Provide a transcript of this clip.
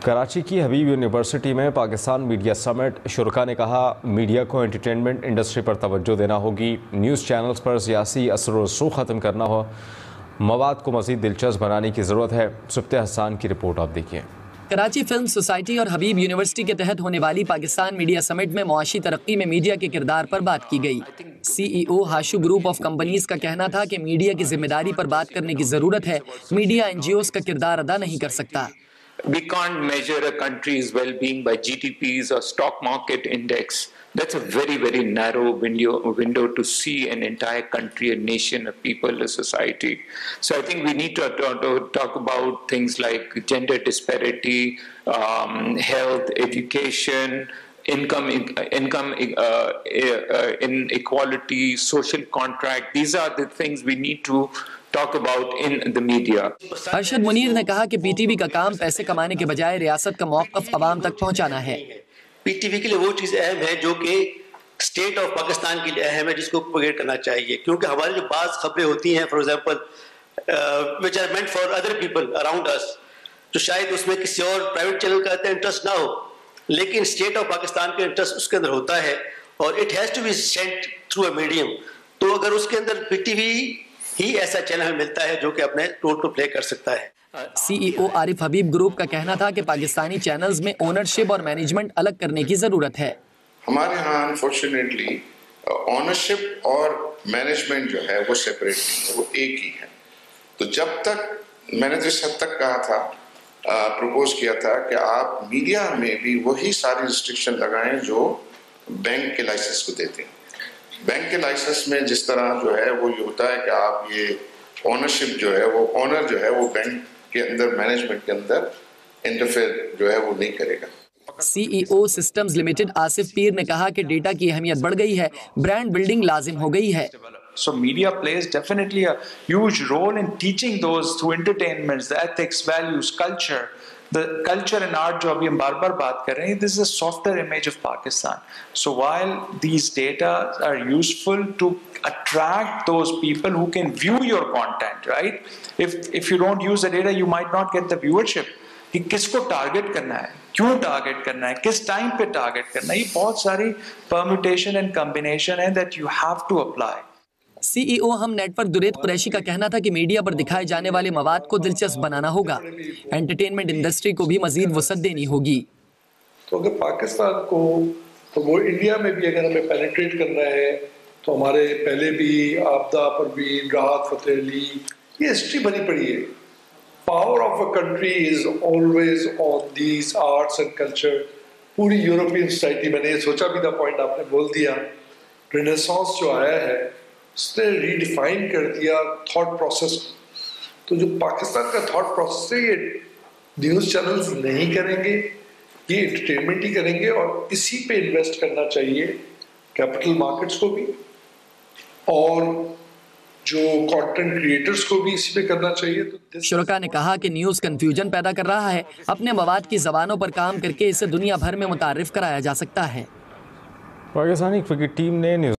کراچی کی حبیب یونیورسٹی میں پاکستان میڈیا سمٹ، شرکا نے کہا میڈیا کو انٹرٹینمنٹ انڈسٹری پر توجہ دینا ہوگی، نیوز چینلز پر سیاسی اثر و رسوخ ختم کرنا ہو، مواد کو مزید دلچسپ بنانے کی ضرورت ہے۔ سبطہ حسان کی رپورٹ آپ دیکھیں۔ کراچی فلم سوسائٹی اور حبیب یونیورسٹی کے تحت ہونے والی پاکستان میڈیا سمٹ میں معاشی ترقی میں میڈیا کے کردار پر بات کی گئی۔ C E O Hashoo group of companies کا کہنا تھا کہ میڈیا کی ذمہ داری پر بات کرنے کی ضرورت ہے، میڈیا این جی اوز کا کردار ادا نہیں کر سکتا۔ We can't measure a country's well-being by GDPs or stock market index. That's a very, very narrow window to see an entire country, a nation, a people, a society. So I think we need to talk about things like gender disparity, health, education, income inequality, social contract. These are the things we need to talk about in the media. Arshad Munir نے کہا کہ P T V کا کام پیسے کمانے کے بجائے ریاست کا موقف عوام تک پہنچانا ہے۔ پی ٹی وی کے لیے وہ چیز اہم ہے جو کہ اسٹیٹ آف پاکستان کے لیے اہم ہے، جس کو پروپیگیٹ کرنا چاہیے، کیونکہ ہماری جو بعض خبریں ہوتی ہیں for example which are meant for other people around us، تو شاید اس میں کسی اور پرائیویٹ چینل کا انٹرسٹ نہ ہو، لیکن اسٹیٹ آف پاکستان کا انٹرسٹ اس کے اندر ہوتا ہے اور it has to be sent through a medium. تو اگر اس کے اندر پی ٹی وی ہی ایسا چینل ملتا ہے جو کہ اپنے رول کو پلے کر سکتا ہے۔ سی ای او عارف حبیب گروپ کا کہنا تھا کہ پاکستانی چینلز میں اونرشپ اور مینجمنٹ الگ کرنے کی ضرورت ہے۔ ہمارے ہاں انفارچونیٹلی اونرشپ اور مینجمنٹ جو ہے وہ سیپریٹ نہیں ہے، وہ ایک ہی ہے۔ تو جب تک میں نے جس حد تک کہا تھا، پروپوز کیا تھا کہ آپ میڈیا میں بھی وہی ساری ریسٹرکشن لگائیں جو بینک کے لائسنس کو دیتے ہیں۔ بینک کے لائسنس میں جس طرح جو ہے وہ یہ ہوتا ہے کہ آپ یہ اونرشپ جو ہے وہ اونر جو ہے وہ بینک کے اندر مینجمنٹ کے اندر انٹرفیئر جو ہے وہ نہیں کرے گا۔ C E O Systems Limited Asif Peer نے کہا کہ ڈیٹا کی اہمیت بڑھ گئی ہے، برانڈ بلڈنگ لازم ہو گئی ہے۔ So media plays definitely a huge role in teaching those through entertainments, the ethics, values, culture. The culture and art جو ابھی ہم بار بار بات کر رہے ہیں، this is a softer image of Pakistan. So while these data are useful to attract those people who can view your content, right? If you don't use the data, you might not get the viewership. کہ کس کو target کرنا ہے، کیوں target کرنا ہے، کس time پہ ٹارگٹ کرنا ہے، یہ بہت ساری permutation and combination ہے that you have to apply. C E او ہم نیٹ ورک درید قریشی کا کہنا تھا کہ میڈیا پر دکھائے جانے والے مواد کو دلچسپ بنانا ہوگا، انٹرٹینمنٹ انڈسٹری کو بھی مزید وسعت دینی ہوگی۔ تو اگر پاکستان کو تو وہ انڈیا میں بھی اگر ہمیں پینیٹریٹ کرنا ہے تو ہمارے پہلے بھی آبدہ پروین، راحت فتح علی، یہ ہسٹری بنی پڑی ہے۔ Power of a country is always on these arts and culture. پوری یورپین سوسائٹی، میں نے یہ سوچا بھی تھا، پوائنٹ آپ نے بول دیا، رینیسانس جو آیا ہے اس نے ریڈیفائن کر دیا تھاٹ پروسیس۔ تو جو پاکستان کا تھاٹ پروسیس ہے یہ نیوز چینلز نہیں کریں گے، یہ انٹرٹینمنٹ ہی کریں گے، اور اسی پہ انویسٹ کرنا چاہیے کیپٹل مارکیٹس کو بھی اور جو کانٹینٹ کریٹرز کو بھی اسی پہ کرنا چاہیے۔ شرکا نے کہا کہ نیوز کنفیوژن پیدا کر رہا ہے، اپنے مواد کی زبانوں پر کام کر کے اسے دنیا بھر میں متعارف کرایا جا سکتا ہے۔ پاکستانی کرکٹ ٹیم نے